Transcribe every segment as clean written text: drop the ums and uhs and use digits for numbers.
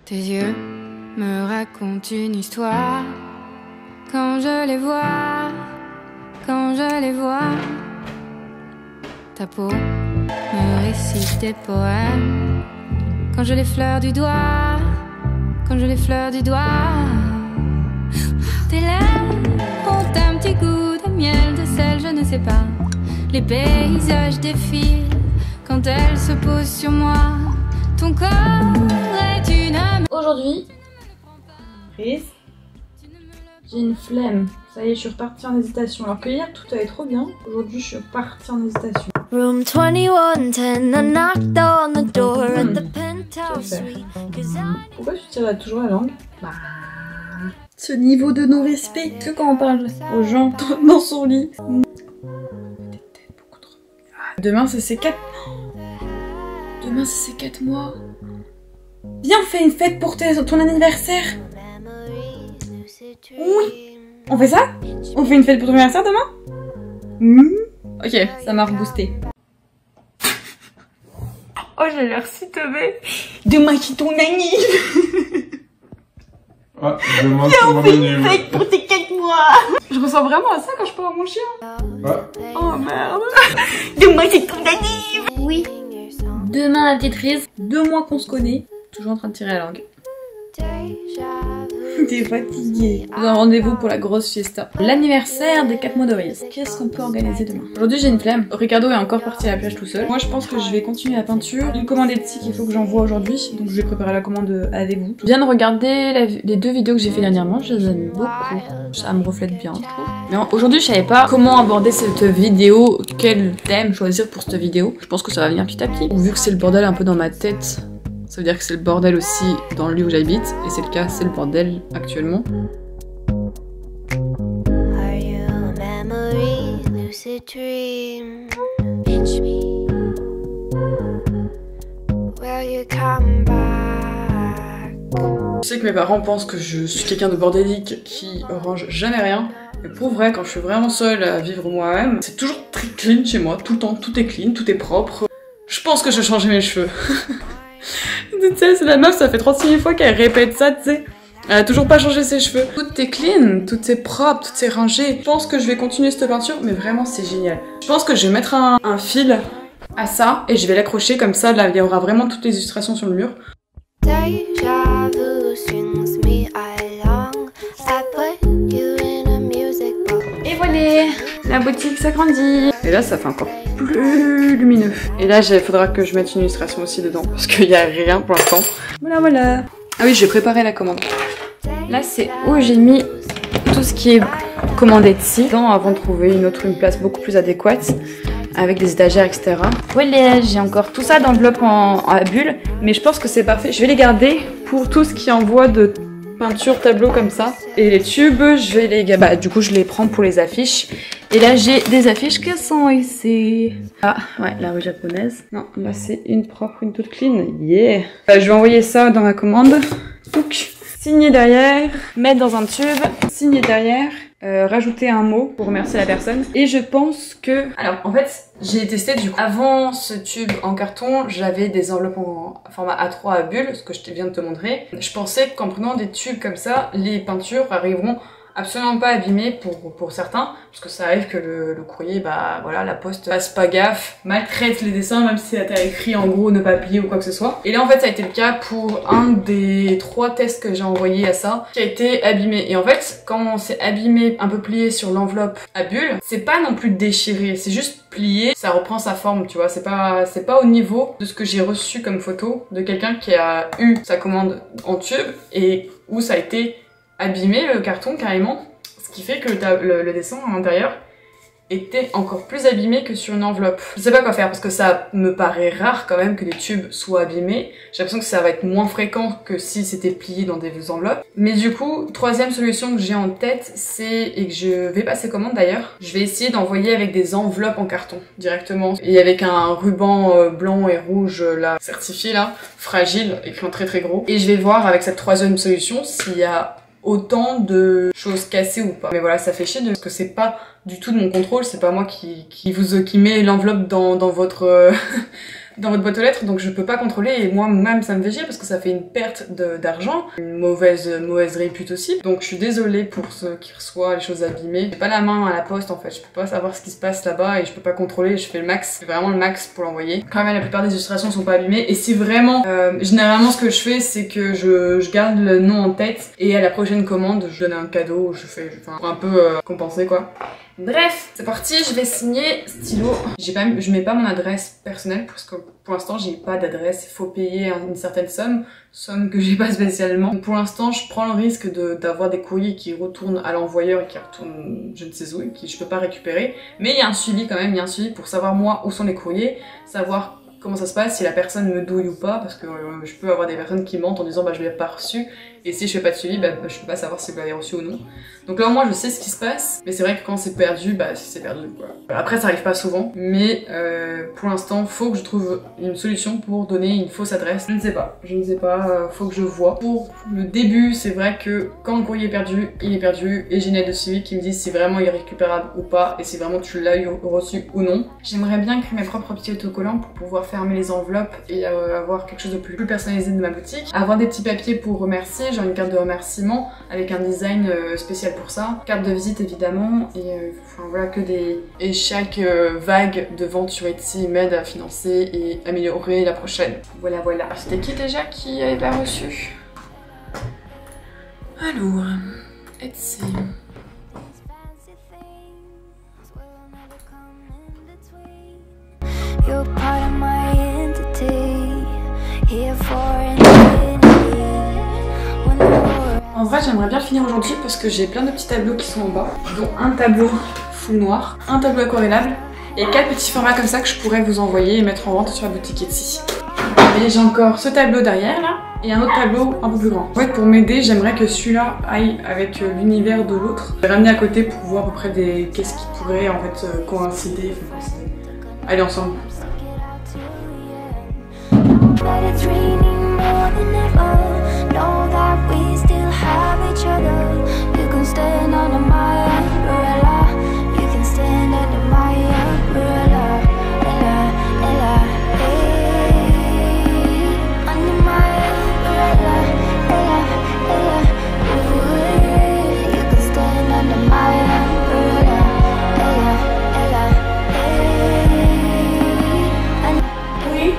Tes yeux me racontent une histoire. Quand je les vois, quand je les vois, ta peau me récite des poèmes. Quand je l'effleure du doigt, quand je l'effleure du doigt, tes lèvres ont un petit goût de miel, de sel, je ne sais pas. Les paysages défilent quand elles se posent sur moi. Ton corps est une âme. Aujourd'hui, j'ai une flemme. Ça y est, je suis repartie en hésitation. Alors que hier, tout allait trop bien. Aujourd'hui, je suis repartie en hésitation. Room 2110, I knocked on the door at the penthouse suite. Pourquoi tu tires toujours la langue? Bah... Ce niveau de non-respect que quand on parle aux gens dans son lit. Demain, c'est ses 4... Demain, c'est ses 4 mois. Viens, on fait une fête pour ton anniversaire. Oui. On fait ça? On fait une fête pour ton anniversaire demain? Ok, ça m'a reboosté. Oh, j'ai l'air si teubée. Demain, c'est ton anniversaire. Ah, demain, c'est mon anniversaire. Une fête pour tes 4 mois. Je ressens vraiment à ça quand je parle à mon chien. Ah. Oh merde. Demain, c'est ton anniversaire. Oui. Demain, la petite Riz. 2 mois qu'on se connaît. Toujours en train de tirer la langue. T'es fatiguée. J'ai un rendez-vous pour la grosse fiesta. L'anniversaire des 4 mois de Riz. Qu'est-ce qu'on peut organiser demain? Aujourd'hui j'ai une flemme. Ricardo est encore parti à la plage tout seul. Moi je pense que je vais continuer la peinture. Une commande éthique qu'il faut que j'envoie aujourd'hui. Donc je vais préparer la commande avec vous. Je viens de regarder les 2 vidéos que j'ai fait dernièrement. Je les aime beaucoup. Ça me reflète bien je trouve. Mais aujourd'hui je savais pas comment aborder cette vidéo. Quel thème choisir pour cette vidéo. Je pense que ça va venir petit à petit. Vu que c'est le bordel un peu dans ma tête. Ça veut dire que c'est le bordel aussi dans le lieu où j'habite, et c'est le cas, c'est le bordel actuellement. Je sais que mes parents pensent que je suis quelqu'un de bordélique qui range jamais rien. Mais pour vrai, quand je suis vraiment seule à vivre moi-même, c'est toujours très clean chez moi, tout le temps, tout est clean, tout est propre. Je pense que je vais changer mes cheveux. Tu sais, c'est la meuf, ça fait 36 000 fois qu'elle répète ça, tu sais. Elle a toujours pas changé ses cheveux. Tout est clean, tout est propre, tout est rangé. Je pense que je vais continuer cette peinture, mais vraiment c'est génial. Je pense que je vais mettre un fil à ça et je vais l'accrocher comme ça, là il y aura vraiment toutes les illustrations sur le mur. Et voilà, la boutique s'agrandit. Et là ça fait encore plus lumineux. Et là il faudra que je mette une illustration aussi dedans parce qu'il n'y a rien pour l'instant. Voilà voilà. Ah oui, j'ai préparé la commande. Là c'est où j'ai mis tout ce qui est commandé ici avant de trouver une place beaucoup plus adéquate avec des étagères etc. Voilà, j'ai encore tout ça d'enveloppe à bulles, mais je pense que c'est parfait. Je vais les garder pour tout ce qui envoie de peinture tableau comme ça. Et les tubes, je vais les... Bah du coup je les prends pour les affiches. Et là j'ai des affiches qui sont ici. Ah ouais, la rue japonaise. Non, là c'est une propre, une toute clean. Yeah. Je vais envoyer ça dans ma commande. Touc. Signer derrière, mettre dans un tube, signer derrière, rajouter un mot pour remercier la personne. Et je pense que... Alors en fait, j'ai testé du coup. Avant ce tube en carton, j'avais des enveloppes en format A3 à bulles, ce que je viens de te montrer. Je pensais qu'en prenant des tubes comme ça, les peintures arriveront absolument pas abîmées pour certains, parce que ça arrive que le courrier, bah voilà, la poste fasse pas gaffe, maltraite les dessins, même si t'as écrit en gros ne pas plier ou quoi que ce soit. Et là en fait ça a été le cas pour un des 3 tests que j'ai envoyé à ça, qui a été abîmé. Et en fait, quand c'est abîmé, un peu plié sur l'enveloppe à bulles, c'est pas non plus déchiré, c'est juste plié, ça reprend sa forme, tu vois, c'est pas au niveau de ce que j'ai reçu comme photo de quelqu'un qui a eu sa commande en tube et où ça a été abîmé le carton carrément, ce qui fait que le dessin à l'intérieur était encore plus abîmé que sur une enveloppe. Je sais pas quoi faire parce que ça me paraît rare quand même que les tubes soient abîmés. J'ai l'impression que ça va être moins fréquent que si c'était plié dans des enveloppes. Mais du coup, 3e solution que j'ai en tête, et que je vais passer commande d'ailleurs, je vais essayer d'envoyer avec des enveloppes en carton directement et avec un ruban blanc et rouge là, certifié là, fragile, écrit en très très gros. Et je vais voir avec cette 3e solution s'il y a autant de choses cassées ou pas. Mais voilà, ça fait chier parce que c'est pas du tout de mon contrôle, c'est pas moi qui met l'enveloppe dans votre dans votre boîte aux lettres, donc je peux pas contrôler et moi-même ça me fait chier parce que ça fait une perte d'argent, une mauvaise répute aussi. Donc je suis désolée pour ceux qui reçoivent les choses abîmées. J'ai pas la main à la poste en fait, je peux pas savoir ce qui se passe là-bas et je peux pas contrôler, je fais le max, vraiment le max pour l'envoyer. Quand même la plupart des illustrations sont pas abîmées et si vraiment, généralement ce que je fais c'est que je garde le nom en tête et à la prochaine commande je donne un cadeau, enfin pour un peu compenser quoi. Bref, c'est parti, je vais signer stylo. Je mets pas mon adresse personnelle parce que pour l'instant j'ai pas d'adresse, il faut payer une certaine somme que j'ai pas spécialement. Donc pour l'instant je prends le risque d'avoir des courriers qui retournent à l'envoyeur et qui retournent je ne sais où et qui je peux pas récupérer. Mais il y a un suivi quand même, il y a un suivi pour savoir moi où sont les courriers, savoir comment ça se passe, si la personne me douille ou pas, parce que je peux avoir des personnes qui mentent en disant bah je l'ai pas reçu, et si je fais pas de suivi, bah je peux pas savoir si vous l'avez reçu ou non. Donc là au moins je sais ce qui se passe, mais c'est vrai que quand c'est perdu, bah c'est perdu quoi. Après ça arrive pas souvent, mais pour l'instant faut que je trouve une solution pour donner une fausse adresse. Je ne sais pas, faut que je vois. Pour le début, c'est vrai que quand le courrier est perdu, il est perdu, et j'ai une aide de suivi qui me dit si vraiment il est récupérable ou pas, et si vraiment tu l'as reçu ou non. J'aimerais bien créer mes propres petits autocollants pour pouvoir fermer les enveloppes et avoir quelque chose de plus personnalisé de ma boutique. Avoir des petits papiers pour remercier, genre une carte de remerciement avec un design spécial pour ça. Carte de visite évidemment, et enfin voilà que des... Et chaque vague de vente sur Etsy m'aide à financer et améliorer la prochaine. Voilà voilà. C'était qui déjà qui avait pas reçu? Alors, Etsy. You're part of my entity, here for infinity. When the world En vrai, j'aimerais bien finir aujourd'hui parce que j'ai plein de petits tableaux qui sont en bas, dont un tableau full noir, un tableau aquarellable et 4 petits formats comme ça que je pourrais vous envoyer et mettre en vente sur la boutique Etsy. Et j'ai encore ce tableau derrière là et un autre tableau un peu plus grand. En fait, pour m'aider, j'aimerais que celui-là aille avec l'univers de l'autre. Je vais ramener à côté pour voir à peu près qu'est-ce qui pourrait en fait coïncider, aller ensemble. that it's raining more than ever. Know that we still have each other. You can stand under my umbrella. You can stand under my umbrella. Ella, Ella, hey. Under my umbrella. Ella, Ella, ooh. You can stand under my umbrella. Ella, Ella, hey. And Oui.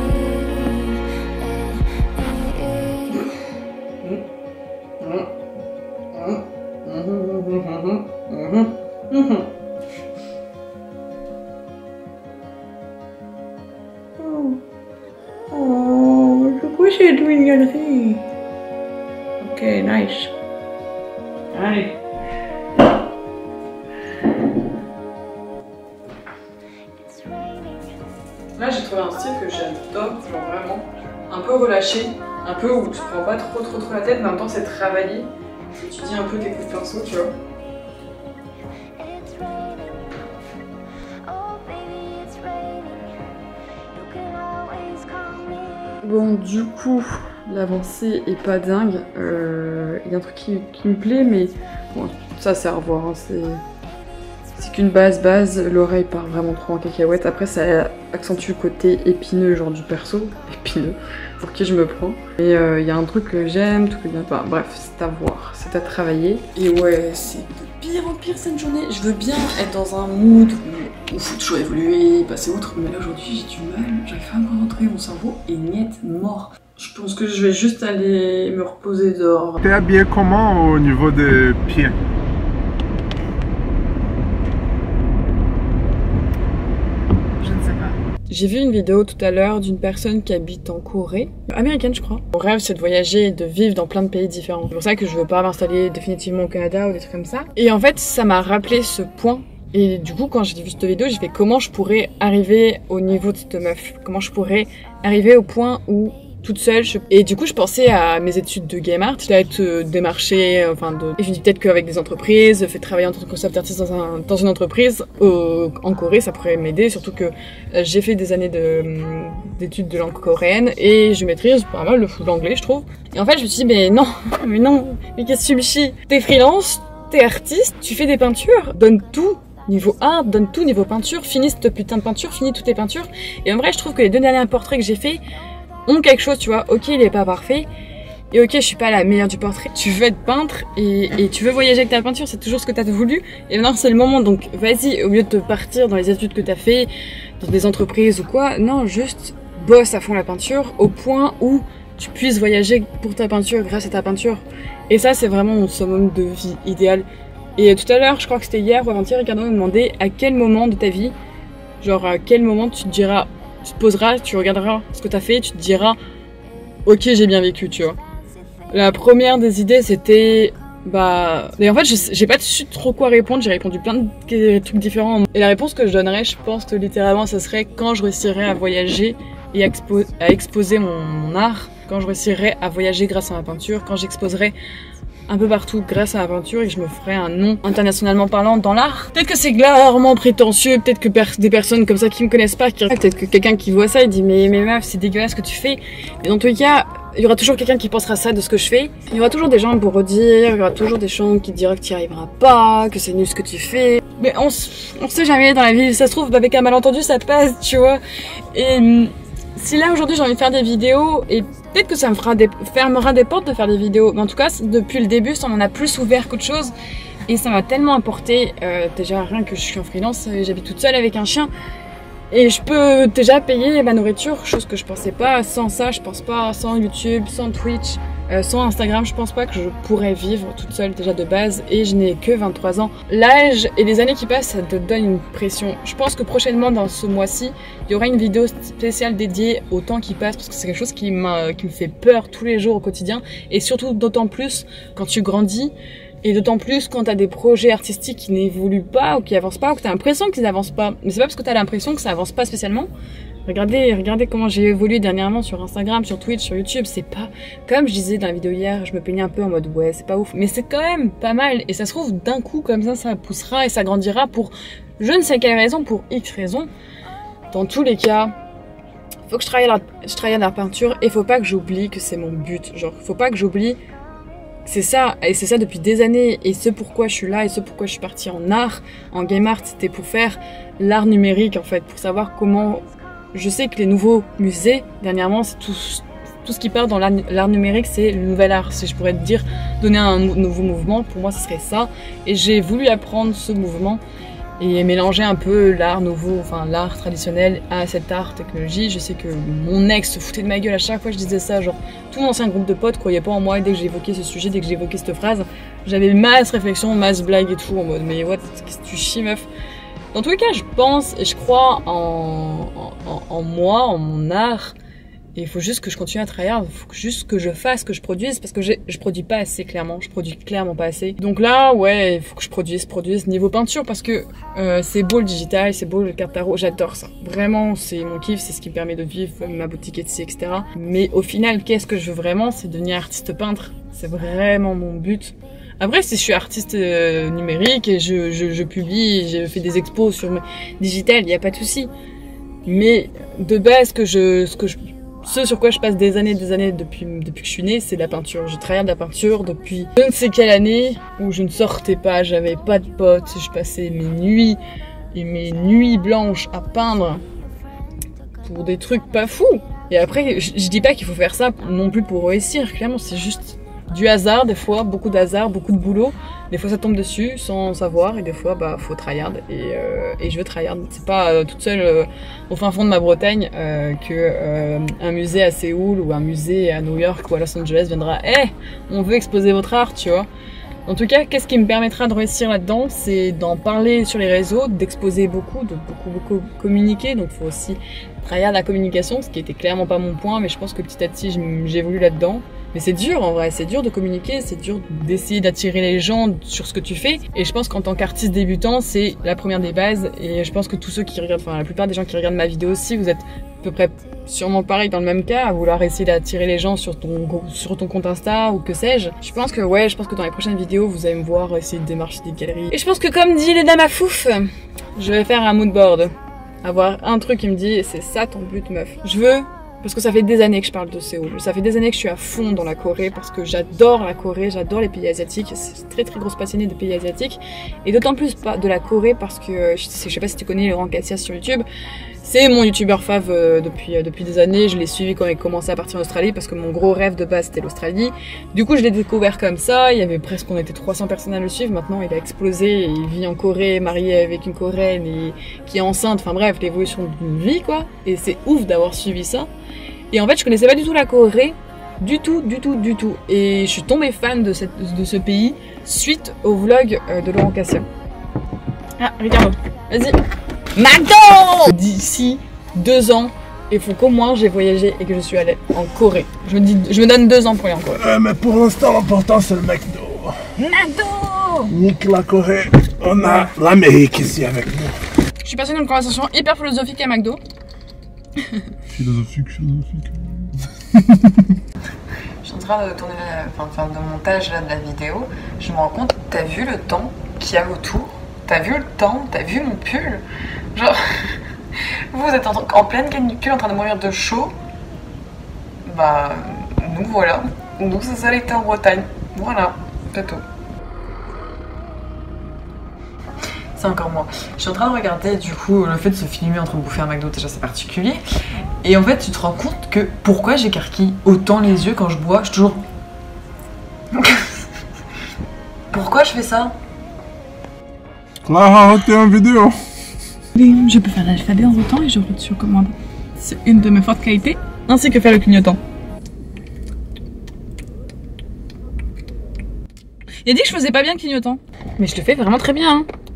Oh, look what you're doing, Jonathan. Okay, nice. Allez. Là, j'ai trouvé un style que j'adore, genre vraiment un peu relâché, un peu où tu prends pas trop la tête, mais en même temps c'est travaillé. Et tu dis un peu tes coups de pinceau, tu vois. Bon, du coup, l'avancée est pas dingue. Il y a un truc qui me plaît, mais bon, ça c'est à revoir. Hein. C'est qu'une base. L'oreille part vraiment trop en cacahuète. Après, ça accentue le côté épineux, genre du perso. Épineux, pour qui je me prends. Et il y a un truc que j'aime, tout que bien. Enfin, bref, c'est à voir, c'est à travailler. Et ouais, c'est de pire en pire cette journée. Je veux bien être dans un mood où faut toujours évoluer, passer outre. Mais là, aujourd'hui, j'ai du mal. J'arrive pas à me concentrer, mon cerveau est net mort. Je pense que je vais juste aller me reposer dehors. T'es habillé comment au niveau des pieds? J'ai vu une vidéo tout à l'heure d'une personne qui habite en Corée, américaine je crois. Mon rêve c'est de voyager et de vivre dans plein de pays différents. C'est pour ça que je veux pas m'installer définitivement au Canada ou des trucs comme ça. Et en fait ça m'a rappelé ce point. Et du coup quand j'ai vu cette vidéo, j'ai fait comment je pourrais arriver au niveau de cette meuf. Comment je pourrais arriver au point où toute seule. Et du coup, je pensais à mes études de game art, être démarcher, et je me dis peut-être qu'avec des entreprises, fait travailler en tant que concept artiste dans une entreprise en Corée, ça pourrait m'aider. Surtout que j'ai fait des années d'études de langue coréenne et je maîtrise pas mal l'anglais, je trouve. Et en fait, je me suis dit, mais non, mais qu'est-ce que tu me chies? T'es freelance, t'es artiste, tu fais des peintures, donne tout Niveau art, donne tout, niveau peinture, finis cette putain de peinture, finis toutes tes peintures. Et en vrai, je trouve que les 2 derniers portraits que j'ai fait ont quelque chose, tu vois. Ok, il est pas parfait. Et ok, je suis pas la meilleure du portrait. Tu veux être peintre et tu veux voyager avec ta peinture, c'est toujours ce que t'as voulu. Et maintenant, c'est le moment. Donc, vas-y, au lieu de te partir dans les études que t'as fait, dans des entreprises ou quoi, non, juste bosse à fond la peinture au point où tu puisses voyager pour ta peinture grâce à ta peinture. Et ça, c'est vraiment mon summum de vie idéal. Et tout à l'heure, je crois que c'était hier ou avant-hier, Ricardo me demandait à quel moment de ta vie, genre à quel moment tu te diras, tu te poseras, tu regarderas ce que t'as fait, tu te diras, ok, j'ai bien vécu, tu vois. La première des idées, c'était, et en fait, j'ai pas su trop quoi répondre, j'ai répondu plein de trucs différents. Et la réponse que je donnerais, je pense que littéralement, ça serait quand je réussirais à voyager et à exposer mon art, quand je réussirais à voyager grâce à ma peinture, quand j'exposerais un peu partout grâce à la peinture et que je me ferais un nom internationalement parlant dans l'art. Peut-être que c'est clairement prétentieux, peut-être que des personnes comme ça qui me connaissent pas, peut-être que quelqu'un qui voit ça il dit mais meuf c'est dégueulasse ce que tu fais. Mais dans tous les cas, il y aura toujours quelqu'un qui pensera ça de ce que je fais. Il y aura toujours des gens pour redire, il y aura toujours des gens qui diront que tu n'y arriveras pas, que c'est nul ce que tu fais. Mais on sait jamais dans la vie, ça se trouve avec un malentendu ça passe, tu vois. Et si là aujourd'hui j'ai envie de faire des vidéos et peut-être que ça me fermera des portes de faire des vidéos, mais en tout cas depuis le début ça m'en a plus ouvert qu'autre chose et ça m'a tellement apporté, déjà rien que je suis en freelance, j'habite toute seule avec un chien et je peux déjà payer ma nourriture, chose que je pensais pas, sans ça je pense pas, sans YouTube, sans Twitch, sans Instagram, je pense pas que je pourrais vivre toute seule déjà de base et je n'ai que 23 ans. L'âge et les années qui passent, ça te donne une pression. Je pense que prochainement dans ce mois-ci, il y aura une vidéo spéciale dédiée au temps qui passe parce que c'est quelque chose qui me fait peur tous les jours au quotidien et surtout d'autant plus quand tu grandis et d'autant plus quand t'as des projets artistiques qui n'évoluent pas ou qui avancent pas ou que t'as l'impression qu'ils avancent pas. Mais c'est pas parce que t'as l'impression que ça avance pas spécialement. Regardez comment j'ai évolué dernièrement sur Instagram, sur Twitch, sur YouTube, c'est pas... Comme je disais dans la vidéo hier, je me peignais un peu en mode ouais, c'est pas ouf, mais c'est quand même pas mal. Et ça se trouve, d'un coup, comme ça poussera et ça grandira pour je ne sais quelle raison, pour X raison. Dans tous les cas, faut que je travaille la peinture et faut pas que j'oublie que c'est mon but. Genre, faut pas que j'oublie que c'est ça, et c'est ça depuis des années. Et ce pourquoi je suis là et ce pourquoi je suis partie en art, en game art, c'était pour faire l'art numérique en fait, pour savoir comment... Je sais que les nouveaux musées, dernièrement, c'est tout ce qui part dans l'art numérique, c'est le nouvel art. Si je pourrais te dire, donner un nouveau mouvement, pour moi, ce serait ça. Et j'ai voulu apprendre ce mouvement et mélanger un peu l'art nouveau, enfin l'art traditionnel à cet art technologie. Je sais que mon ex se foutait de ma gueule à chaque fois que je disais ça. Genre, tout mon ancien groupe de potes croyait pas en moi et dès que j'évoquais ce sujet, dès que j'évoquais cette phrase, j'avais masse réflexion, masse blague et tout en mode mais what, qu'est-ce que tu chies meuf? Dans tous les cas, je pense et je crois en moi, en mon art. Et il faut juste que je continue à travailler, il faut juste que je fasse, que je produise, parce que je produis pas assez clairement, je produis clairement pas assez. Donc là, ouais, il faut que je produise niveau peinture, parce que c'est beau le digital, c'est beau le carte tarot, j'adore ça. Vraiment, c'est mon kiff, c'est ce qui me permet de vivre ma boutique Etsy, etc. Mais au final, qu'est-ce que je veux vraiment? C'est devenir artiste peintre. C'est vraiment mon but. Après, si je suis artiste numérique et je publie, je fais des expos sur digital, il n'y a pas de souci. Mais de base, ce sur quoi je passe des années depuis que je suis née, c'est la peinture. Je travaille de la peinture depuis je ne sais quelle année où je ne sortais pas, j'avais pas de potes, je passais mes nuits blanches à peindre pour des trucs pas fous. Et après, je dis pas qu'il faut faire ça non plus pour réussir, clairement, c'est juste du hasard, des fois, beaucoup d'hasard, beaucoup de boulot. Des fois ça tombe dessus sans savoir et des fois faut tryhard et je veux tryhard. C'est pas toute seule au fin fond de ma Bretagne que un musée à Séoul ou un musée à New York ou à Los Angeles viendra on veut exposer votre art, tu vois. En tout cas, qu'est-ce qui me permettra de réussir là-dedans, c'est d'en parler sur les réseaux, d'exposer beaucoup, de beaucoup communiquer. Donc il faut aussi tryhard la communication, ce qui était clairement pas mon point, mais je pense que petit à petit j'évolue là-dedans. Mais c'est dur en vrai, c'est dur de communiquer, c'est dur d'essayer d'attirer les gens sur ce que tu fais. Et je pense qu'en tant qu'artiste débutant, c'est la première des bases. Et je pense que tous ceux qui regardent, enfin la plupart des gens qui regardent ma vidéo aussi, vous êtes à peu près sûrement pareil dans le même cas, à vouloir essayer d'attirer les gens sur ton compte Insta ou que sais-je. Je pense que dans les prochaines vidéos, vous allez me voir essayer de démarcher des galeries. Et je pense que comme dit les dames à fouf, je vais faire un mood board. Avoir un truc qui me dit, c'est ça ton but meuf. Je veux Parce que ça fait des années que je parle de Séoul. Ça fait des années que je suis à fond dans la Corée parce que j'adore la Corée, j'adore les pays asiatiques. C'est une très très grosse passionnée des pays asiatiques. Et d'autant plus pas de la Corée parce que je sais pas si tu connais Laurent Cassias sur YouTube. C'est mon youtubeur fave depuis des années. Je l'ai suivi quand il commençait à partir en Australie parce que mon gros rêve de base c'était l'Australie. Du coup je l'ai découvert comme ça. Il y avait presque, on était 300 personnes à le suivre. Maintenant il a explosé. Et il vit en Corée, marié avec une Coréenne et qui est enceinte. Enfin bref, l'évolution d'une vie quoi. Et c'est ouf d'avoir suivi ça. Et en fait je connaissais pas du tout la Corée. Du tout. Et je suis tombée fan de ce pays suite au vlog de Laurent Cassias. Ah, regarde, vas-y. McDo! D'ici 2 ans, il faut qu'au moins j'ai voyagé et que je suis allée en Corée. Je me donne 2 ans pour aller en Corée. Mais pour l'instant, l'important c'est le McDo. McDo! Nique la Corée, on a l'Amérique ici avec nous. Je suis passée d'une conversation hyper philosophique à McDo. Philosophique. Je suis en train de tourner, faire le montage là, de la vidéo. Je me rends compte, t'as vu le temps qu'il y a autour? T'as vu le temps? T'as vu mon pull? Genre, vous êtes en pleine canicule en train de mourir de chaud. Bah, nous voilà. Nous c'est ça l'été en Bretagne. Voilà, c'est tout. C'est encore moi. Je suis en train de regarder du coup le fait de se filmer en train de bouffer un McDo, déjà c'est particulier. Et en fait tu te rends compte que pourquoi j'écarquille autant les yeux quand je bois, je suis toujours... Pourquoi je fais ça? Clara, t'es en vidéo. Je peux faire l'alphabet en temps et je recommande. C'est une de mes fortes qualités, ainsi que faire le clignotant. Il a dit que je faisais pas bien le clignotant. Mais je le fais vraiment très bien. Hein.